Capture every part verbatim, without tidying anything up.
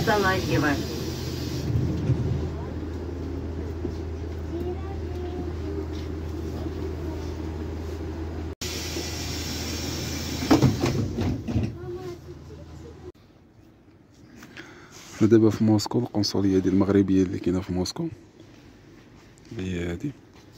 Залазьева. حنا دابا في موسكو، القنصليه ديال المغربيه اللي كاينه في موسكو اللي هي هادي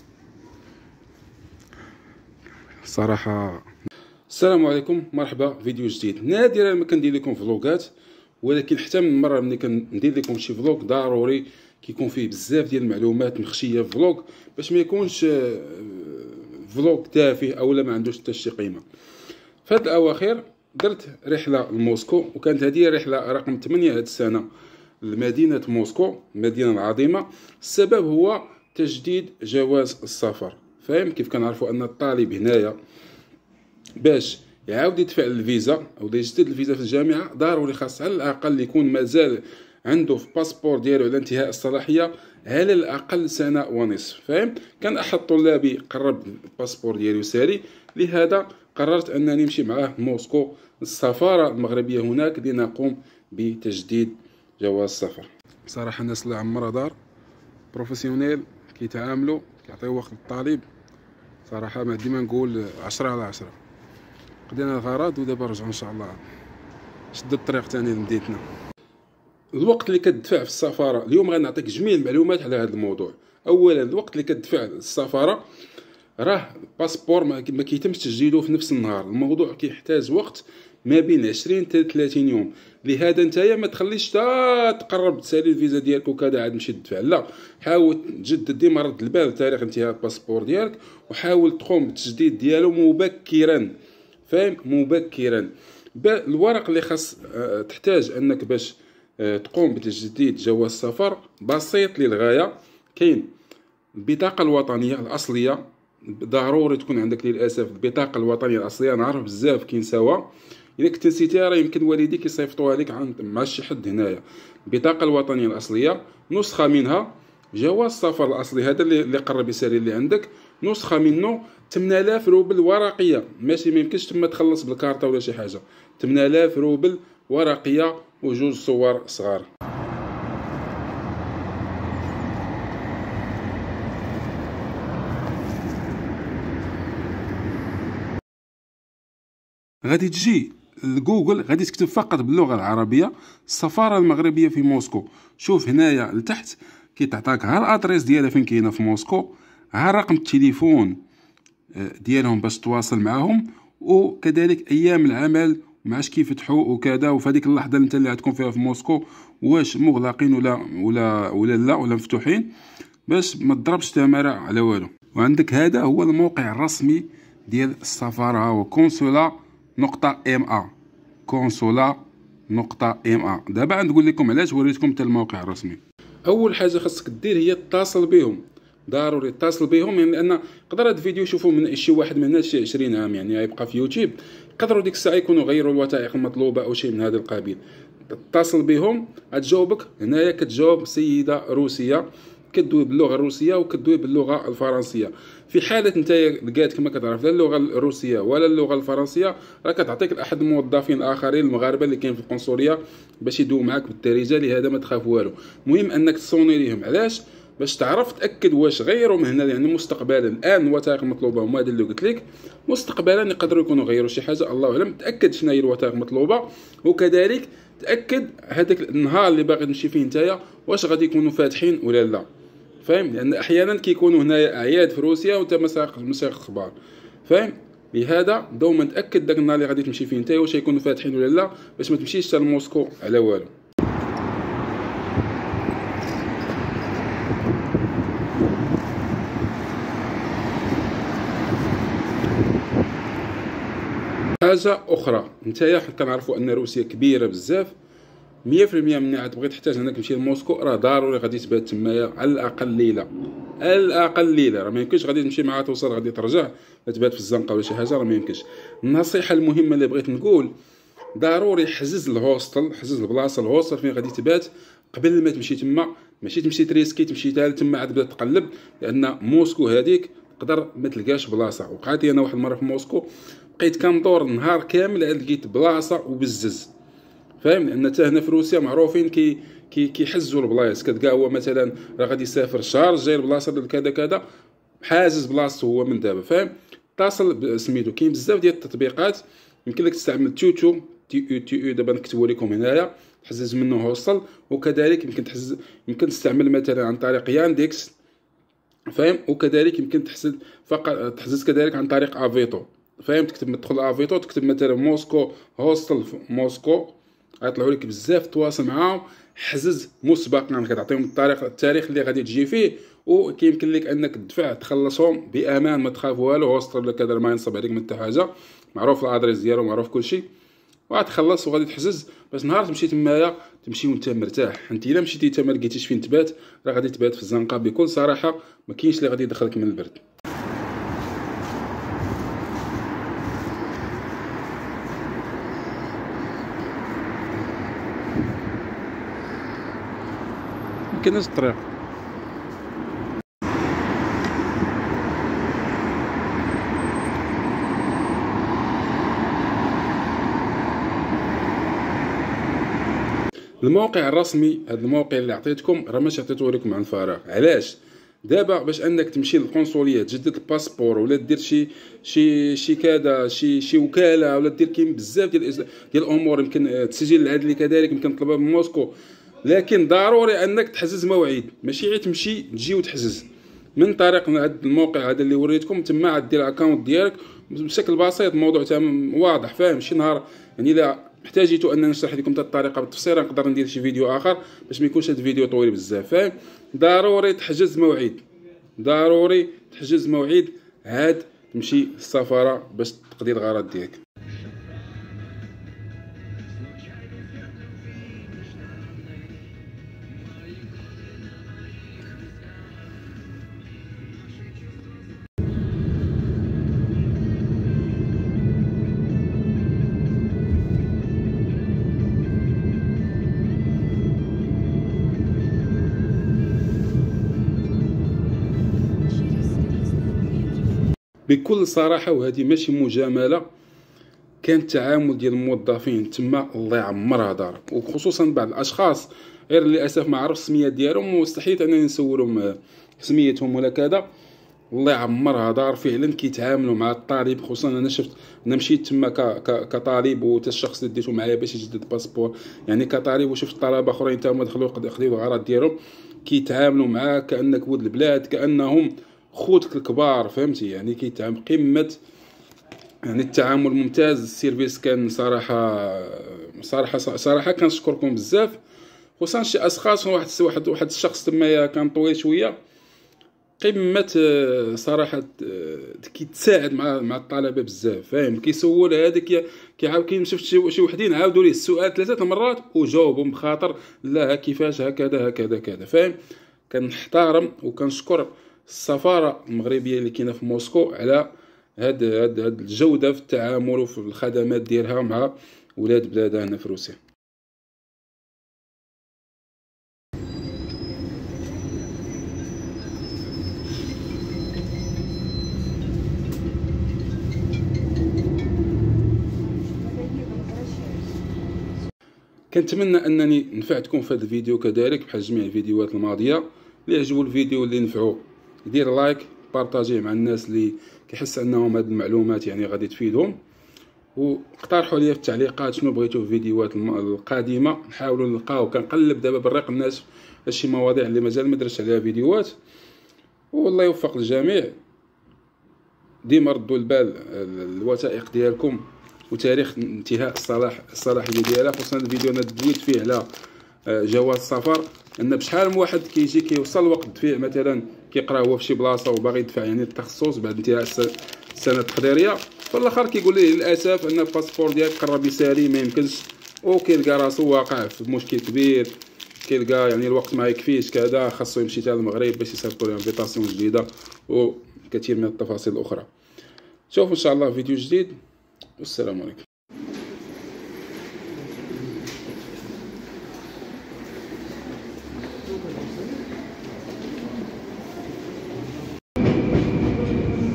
صراحه. السلام عليكم، مرحبا، فيديو جديد. نادرا ما كندير لكم فلوغات، ولكن حتى من المره ملي كندير لكم شي فلوغ ضروري كيكون فيه بزاف ديال المعلومات مخشيه في فلوغ، باش ما يكونش فلوغ تافه او لا ما عندوش حتى شي قيمه. في هاد الاواخر درت رحله لموسكو، وكانت هذه رحله رقم ثمانية هاد السنه لمدينه موسكو، المدينه العظيمه. السبب هو تجديد جواز السفر. فاهم كيف كنعرفوا ان الطالب هنايا باش يعاود يدفع الفيزا او يجدد الفيزا في الجامعه ضروري خاص على الاقل يكون مازال عنده في باسبور ديالو على انتهاء الصلاحيه على الاقل سنه ونصف. فاهم كان احد طلابي قرب الباسبور ديالو ساري، لهذا قررت انني نمشي معاه موسكو السفاره المغربيه هناك لنقوم بتجديد جواز السفر. بصراحه الناس اللي عمرها دار بروفيسيونيل كيتعاملوا كيعطيو وقت للطالب، صراحه ما ديما نقول عشرة على عشرة. قضينا الغرض ودابا رجعوا ان شاء الله شد الطريق ثاني لمدينتنا. الوقت اللي كتدفع في السفاره اليوم غنعطيك جميع المعلومات على هذا الموضوع. اولا الوقت اللي كتدفع السفاره راه الباسبور ما كيتمش تسجيله في نفس النهار، الموضوع كيحتاج وقت ما بين عشرين حتى ثلاثين يوم. لهذا نتايا ما تخليش تا تقرب تسالي الفيزا ديالك وكذا عاد تمشي تدفع، لا، حاول تجدد ديما رد البال تاريخ انتهاء الباسبور ديالك، وحاول تقوم بالتجديد ديالو مبكرا. فاهم مبكرا. الورق اللي خاص تحتاج انك باش تقوم بتجديد جواز السفر بسيط للغايه. كاين البطاقه الوطنيه الاصليه، ضروري تكون عندك للاسف البطاقه الوطنيه الاصليه. نعرف بزاف كينساوها، الا كنت نسيتيها راه يمكن والديك يصيفطوها لك عند مع شي حد هنايا. البطاقه الوطنيه الاصليه، نسخه منها، جواز السفر الاصلي هذا اللي قرب يسالي اللي عندك، نسخه منه ثمانية آلاف روبل ورقيه، ماشي ما يمكنش تما تخلص بالكارطه ولا شي حاجه. ثمانية آلاف روبل ورقيه وجوج صور صغار. غادي تجي لجوجل، غادي تكتب فقط باللغه العربيه السفاره المغربيه في موسكو. شوف هنايا لتحت كيتعطاك ها الادريس ديالها فين كاينه في موسكو، ها رقم التليفون ديالهم باش تواصل معهم، وكذلك ايام العمل معاش كيفتحوا وكذا، وفي هذيك اللحظه انت اللي غتكون فيها في موسكو واش مغلقين ولا ولا ولا لا ولا مفتوحين، باش ما تضربش تماره على والو. وعندك هذا هو الموقع الرسمي ديال السفاره، هو كونسولا نقطة ام ا، كونسولا نقطة ام ا. دابا نقول لكم علاش وريتكم حتى الموقع الرسمي. اول حاجه خاصك دير هي تتصل بهم، ضروري تتصل بهم، يعني لان يقدر هذا الفيديو يشوفوا من شي واحد من الناس شي عشرين عام، يعني يبقى في يوتيوب، يقدروا ديك الساعه يكونوا غيروا الوثائق المطلوبه او شيء من هذا القبيل. تتصل بهم غتجاوبك هنايا، كتجاوب سيده روسيه كدوي باللغه الروسيه وكدوي باللغه الفرنسيه. في حاله انت لقاتك ما كتعرف لا اللغه الروسيه ولا اللغه الفرنسيه، راه كتعطيك احد الموظفين الاخرين المغاربه اللي كاين في القنصليه باش يدوي معاك بالدارجه، لهذا ما تخاف والو. المهم انك تصوني ليهم، علاش؟ باش تعرف تاكد واش غيروا من هنا، يعني مستقبلا. الان الوثائق المطلوبه هما هذا اللي قلت لك، مستقبلا يقدروا يكونوا غيروا شي حاجه، الله اعلم. تاكد شنو هي الوثائق المطلوبه، وكذلك تاكد هذاك النهار اللي باغي تمشي فيه نتايا واش غادي يكونوا فاتحين ولا لا. فاهم لان احيانا كيكونوا هنايا اعياد في روسيا وانت مساق مساق اخبار. فاهم لهذا دوما تاكد داك النهار اللي غادي تمشي فيه نتايا واش يكونوا فاتحين ولا لا، باش ما تمشيش حتى لموسكو على والو. حاجه اخرى، نتايا كنعرفوا ان روسيا كبيره بزاف، مية في المية من عاد بغيت تحتاج انك تمشي لموسكو راه ضروري غادي تبات تمايا على الاقل ليله، على الاقل ليله. راه ما يمكنش غادي تمشي معها توصل غادي ترجع تبات في الزنقه ولا شي حاجه، راه ما يمكنش. النصيحه المهمه اللي بغيت نقول، ضروري حجز الهوستل، حجز البلاصه الهوستل فين غادي تبات قبل ما تمشي تما، ماشي تمشي تريسكي تمشي حتى تما عاد بدا تقلب، لان موسكو هذيك تقدر ما تلقاش بلاصه. وقعت لي انا واحد المره في موسكو، بقيت كندور نهار كامل عاد لقيت بلاصه وبزز. فاهم؟ لان حتى هنا في روسيا معروفين كي كي كيحجزوا البلايص، كتلقى هو مثلا راه غادي يسافر الشهر الجاي لبلاصه كذا كذا، حاجز بلاصتو هو من دابا، فاهم؟ اتصل سميتو. كاين بزاف ديال التطبيقات يمكن لك تستعمل توتو تي او تي او، دابا نكتبوا لكم هنايا، تحجز منه هوستل. وكذلك يمكن تحجز، يمكن تستعمل مثلا عن طريق ياندكس، فاهم؟ وكذلك يمكن تحجز فقط، تحجز كذلك عن طريق افيتو، فاهم؟ تكتب تدخل افيتو، تكتب مثلا موسكو هوستل في موسكو، غيطلعوا لك بزاف، تواصل معاهم، حجز مسبقا، كتعطيهم الطريق التاريخ اللي غادي تجي فيه، وكيمكن لك انك تدفع تخلصهم بامان، ما تخاف والو، هوستل ولا كذا ما ينصب عليك من حتى حاجه، معروف الادريس ديالو، معروف كلشي، وغتخلص وغادي تحجز باش نهار تمشي تمايا تمشي وانت مرتاح. انت الا مشيتي انت ما لقيتيش فين تبات، راه غادي تبات في الزنقه بكل صراحه، ما كاينش اللي غادي يدخلك من البرد. ما كايناش الطريق. الموقع الرسمي، هذا الموقع اللي عطيتكم راه ماشي عطيته لكم عن فراغ. علاش؟ دابا باش انك تمشي للقنصليه تجدد الباسبور، ولا دير شي شي شي كذا شي شي وكاله، ولا دير كاين بزاف ديال ديال الامور، يمكن التسجيل العدلي كذلك يمكن تطلبها من موسكو، لكن ضروري انك تحجز موعد، ماشي غير تمشي تجي وتحجز من طريق هذا الموقع هذا اللي وريتكم. تما عاد دير اكونت ديالك بشكل بسيط، الموضوع تام واضح، فاهم؟ شي نهار يعني الا احتاجيتوا ان نشرح لكم الطريقه بالتفصيل، نقدر ندير شي فيديو اخر باش ما يكونش هذا الفيديو طويل بزاف، فاهم؟ ضروري تحجز موعد، ضروري تحجز موعد عاد تمشي للسفاره باش تقضي الغرض ديالك. بكل صراحه، وهذه ماشي مجامله، كان التعامل ديال الموظفين تما الله يعمرها دار، وخصوصا بعض الاشخاص غير للاسف ما عرفش السميات ديالهم، واستحيت انني نسولهم سميتهم ولا كذا، الله يعمرها دار. فعلا كيتعاملوا مع الطالب، خصوصا انا شفت، انا مشيت تما كطالب، وتا الشخص اللي ديتو معايا باش يجدد الباسبور يعني كطالب، وشفت طلبه اخرين تا هما دخلوا يقضيو الغرض ديالهم، كيتعاملوا معاك كانك ولد البلاد، كانهم خوتك الكبار، فهمتي؟ يعني كيتعامل قمه، يعني التعامل ممتاز. السيرفيس كان صراحه صراحه صراحه كنشكركم بزاف، خصوصا شي اشخاص، واحد واحد واحد الشخص تما كان طويل شويه، قمه صراحه، كيتساعد مع مع الطلبه بزاف، فاهم؟ كيسول هذاك، كيعاود كاين شفت شي شي وحدين عاودوا ليه السؤال ثلاثه مرات وجاوبهم بخاطر لا كيفاش هكذا هكذا كذا، فاهم؟ كنحترم وكنشكر السفاره المغربيه اللي كاينه في موسكو على هاد هاد هاد الجوده في التعامل وفي الخدمات ديالها مع ولاد بلادها هنا في روسيا. كنتمنى انني نفعتكم في هذا الفيديو كذلك بحال جميع الفيديوهات الماضيه. اللي عجبو الفيديو اللي نفعو يدير لايك، بارطاجيه مع الناس اللي كيحس انهم هاد المعلومات يعني غادي تفيدهم، واقترحوا لي في التعليقات شنو بغيتو في الفيديوهات القادمه، نحاولوا نلقاو. كنقلب دابا بالريق الناس شي مواضيع اللي مازال ما درتش عليها فيديوهات، والله يوفق الجميع. ديما ردوا البال الوثائق ديالكم وتاريخ انتهاء الصلاح الصلاحيه ديالها، خصوصا الفيديو انا دويت فيه على جواز السفر، ان بشحال من واحد كيجي كيوصل وقت الدفع، مثلا كيقرا هو في شي بلاصه وباغي يدفع يعني التخصص بعد انتهاء السنه التقديريه، في الاخر كيقول ليه للاسف ان الباسبور ديالك قرب يسالي ما يمكنش، وكيلقى راسو واقع في مشكل كبير، كيلقى يعني الوقت ما يكفيش كذا، خاصو يمشي حتى للمغرب باش يصيفطوا له انفيتاسيون جديده وكثير من التفاصيل الاخرى. شوفوا ان شاء الله فيديو جديد، والسلام عليكم.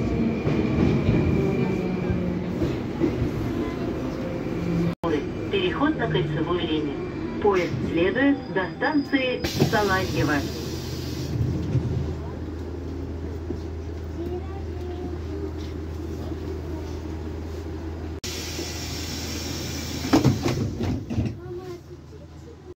第 Переход на кольцевую линию. Поезд следует до станции Саларьево.